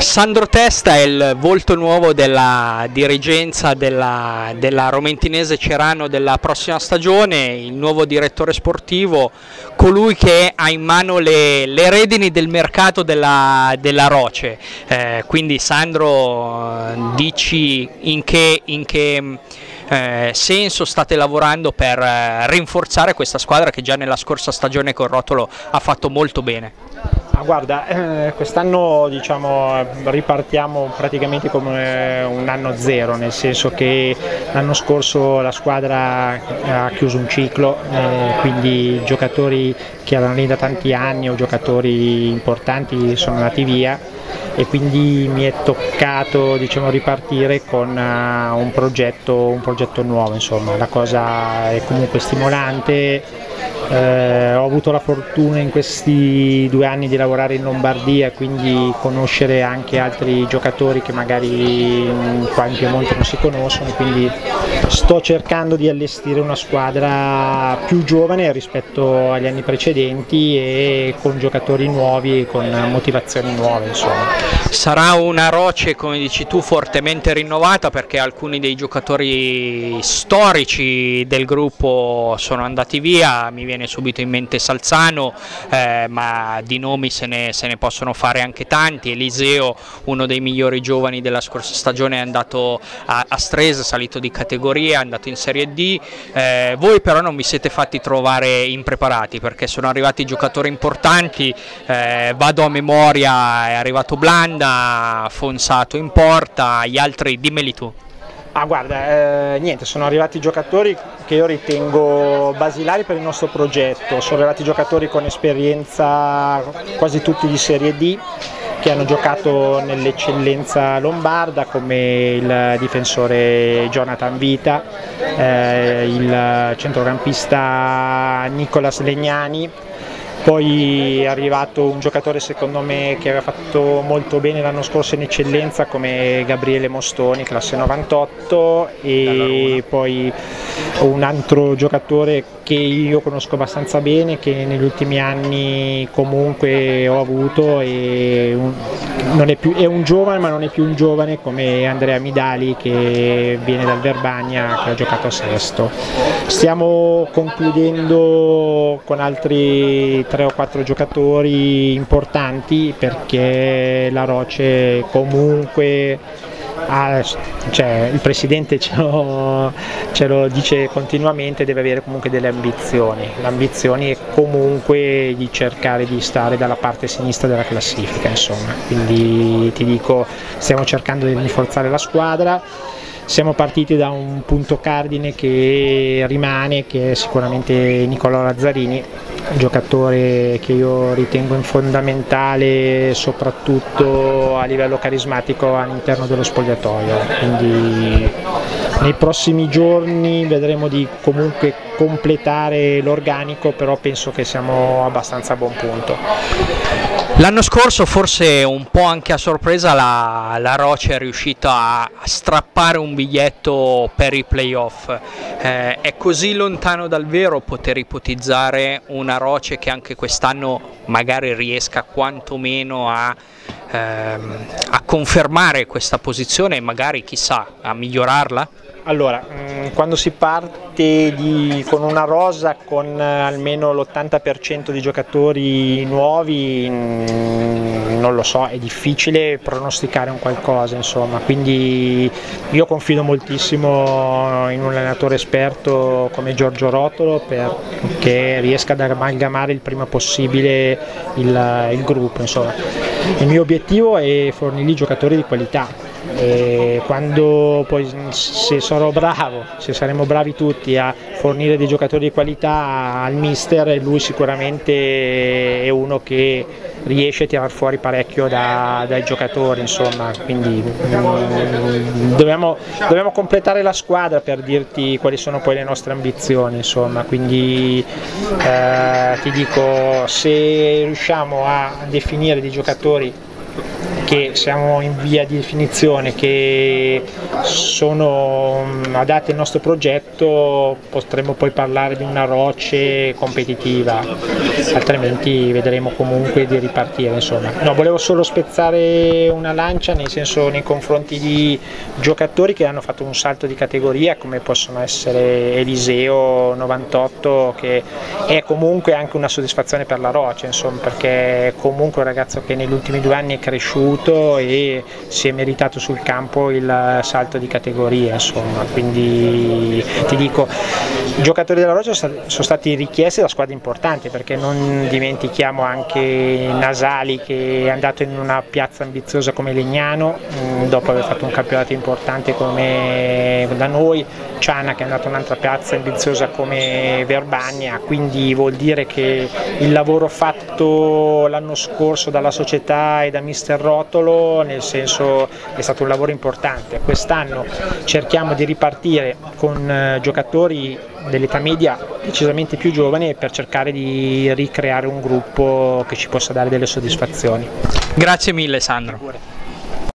Sandro Testa è il volto nuovo della dirigenza della Romentinese Cerano della prossima stagione, il nuovo direttore sportivo, colui che ha in mano le redini del mercato della Roce. Quindi Sandro, dici in che senso state lavorando per rinforzare questa squadra che già nella scorsa stagione con Rotolo ha fatto molto bene? Guarda, quest'anno diciamo, ripartiamo praticamente come un anno zero, nel senso che l'anno scorso la squadra ha chiuso un ciclo, quindi giocatori che erano lì da tanti anni o giocatori importanti sono andati via e quindi mi è toccato ripartire con un progetto nuovo, insomma. La cosa è comunque stimolante. Ho avuto la fortuna in questi 2 anni di lavorare in Lombardia, quindi conoscere anche altri giocatori che magari qua in Piemonte non si conoscono, quindi sto cercando di allestire una squadra più giovane rispetto agli anni precedenti e con giocatori nuovi e con motivazioni nuove, insomma. Sarà una Roce, come dici tu, fortemente rinnovata, perché alcuni dei giocatori storici del gruppo sono andati via. Mi viene subito in mente Salzano, ma di nomi se ne possono fare anche tanti. Eliseo, uno dei migliori giovani della scorsa stagione, è andato a Stresa, è salito di categoria, è andato in Serie D. Voi però non vi siete fatti trovare impreparati, perché sono arrivati giocatori importanti. Vado a memoria, è arrivato Blanda, Fonsato in porta, gli altri dimmeli tu. Guarda, niente, sono arrivati giocatori che io ritengo basilari per il nostro progetto, sono arrivati giocatori con esperienza quasi tutti di Serie D, che hanno giocato nell'eccellenza lombarda, come il difensore Jonathan Vita, il centrocampista Nicolas Legnani. Poi è arrivato un giocatore secondo me che aveva fatto molto bene l'anno scorso in eccellenza come Gabriele Mostoni, classe 98, e poi un altro giocatore che io conosco abbastanza bene, che negli ultimi anni comunque ho avuto, e è un giovane ma non è più un giovane, come Andrea Midali, che viene dal Verbania, che ha giocato a Sesto. Stiamo concludendo con altri 3 o 4 giocatori importanti, perché la Roce comunque il presidente ce lo dice continuamente, deve avere comunque delle ambizioni. L'ambizione è comunque di cercare di stare dalla parte sinistra della classifica, insomma. Quindi ti dico, stiamo cercando di rinforzare la squadra. Siamo partiti da un punto cardine che rimane, che è sicuramente Nicolò Lazzarini, un giocatore che io ritengo fondamentale soprattutto a livello carismatico all'interno dello spogliatoio. Quindi nei prossimi giorni vedremo di comunque completare l'organico, però penso che siamo abbastanza a buon punto. L'anno scorso, forse un po' anche a sorpresa, la Roce è riuscita a strappare un biglietto per i playoff. È così lontano dal vero poter ipotizzare una Roce che anche quest'anno magari riesca quantomeno a confermare questa posizione e magari, chissà, a migliorarla? Allora, quando si parte con una rosa con almeno l'80% di giocatori nuovi, non lo so, è difficile pronosticare un qualcosa, insomma. Quindi io confido moltissimo in un allenatore esperto come Giorgio Rotolo, perché riesca ad amalgamare il prima possibile il gruppo, insomma. Il mio obiettivo è fornirgli giocatori di qualità. E quando poi, se saremo bravi tutti a fornire dei giocatori di qualità al mister, lui sicuramente è uno che riesce a tirar fuori parecchio dai giocatori, insomma. Quindi dobbiamo completare la squadra per dirti quali sono poi le nostre ambizioni, insomma. Quindi ti dico, se riusciamo a definire dei giocatori che siamo in via di definizione, che sono adatti al nostro progetto, potremmo poi parlare di una Roce competitiva, altrimenti vedremo comunque di ripartire, insomma. No, volevo solo spezzare una lancia, nel senso, nei confronti di giocatori che hanno fatto un salto di categoria, come possono essere Eliseo 98, che è comunque anche una soddisfazione per la Roce, insomma, perché è comunque un ragazzo che negli ultimi 2 anni è cresciuto e si è meritato sul campo il salto di categoria, insomma. Quindi ti dico, i giocatori della Roce sono stati richiesti da squadre importanti, perché non dimentichiamo anche Nasali, che è andato in una piazza ambiziosa come Legnano dopo aver fatto un campionato importante come da noi, Ciana che è andato in un'altra piazza ambiziosa come Verbania, quindi vuol dire che il lavoro fatto l'anno scorso dalla società e da mister Rotolo, nel senso, è stato un lavoro importante. Quest'anno cerchiamo di ripartire con giocatori dell'età media decisamente più giovani per cercare di ricreare un gruppo che ci possa dare delle soddisfazioni. Grazie mille Sandro.